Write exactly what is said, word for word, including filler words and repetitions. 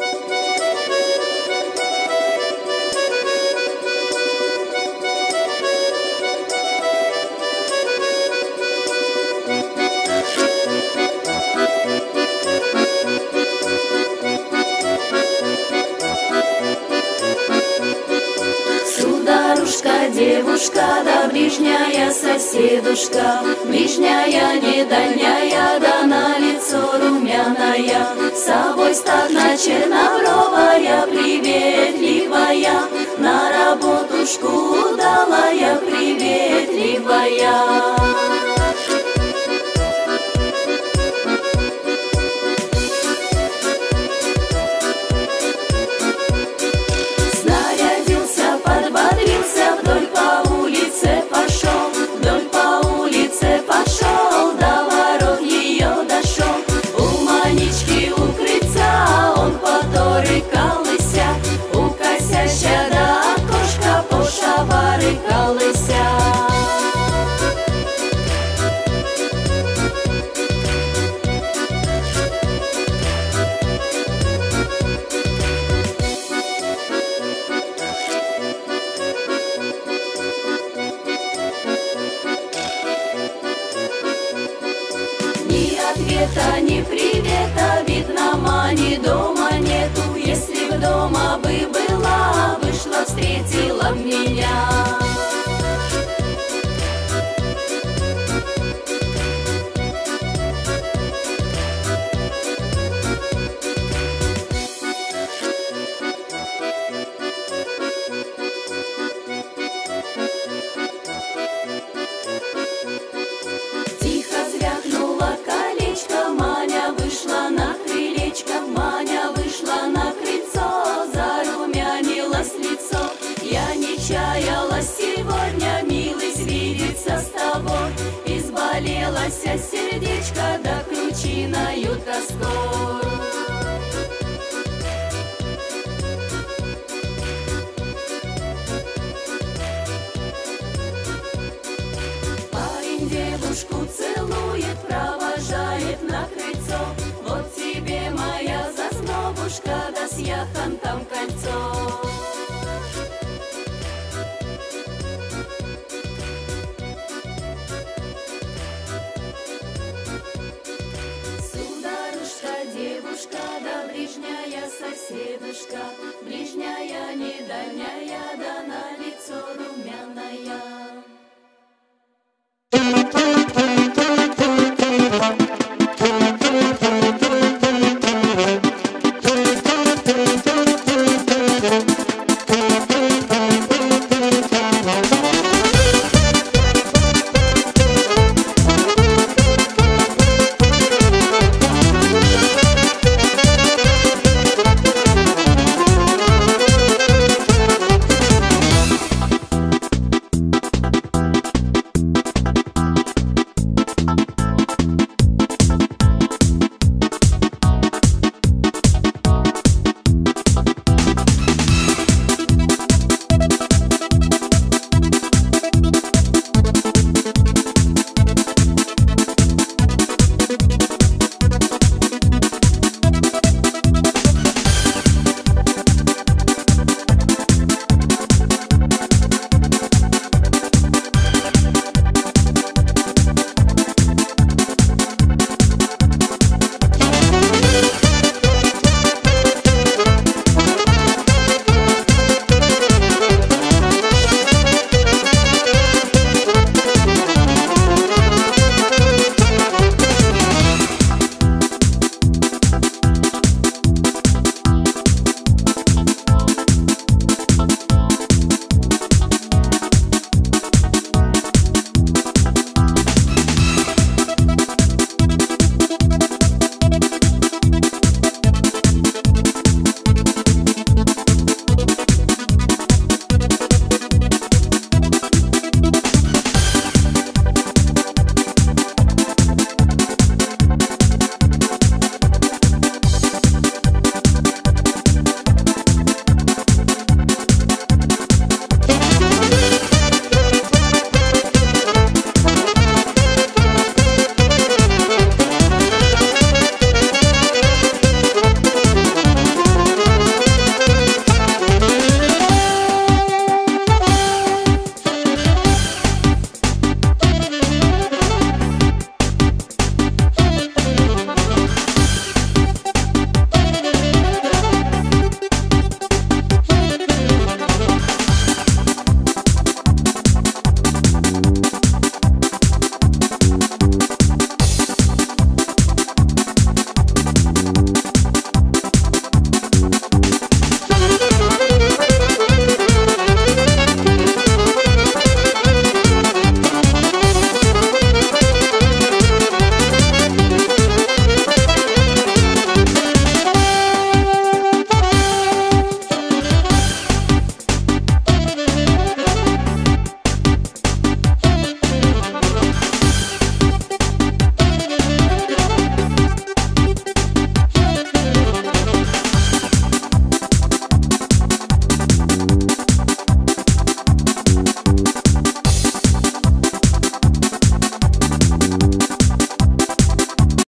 Девушка, да ближняя соседушка, ближняя, не дальняя, да на лицо румяная, с собой статна чернобровая, приветливая, на работушку удалая, приветливая. Вдоль по улице пошел, вдоль по улице пошел, до ворот ее дошел. У Манечки у крыльца он поторыкалыся, у косяща до окошка пошабарыкалыся. Ответа, ни привета, видно, Мани дома нету. Если б дома бы была, вышла, встретила б меня. Маня вышла на крылечко, Маня вышла на крыльцо, зарумянилось лицо. Я не чаяла сегодня, милый, свидеться с тобой. Изболелась сердечко, да кручиною тоской. Парень девушку целует, провожает на крыльцо. Вот тебе моя зазнобушка, да с яхонтом кольцо. Сударушка, девушка, да ближняя соседушка, ближняя, не дальняя, да на лицо румяная.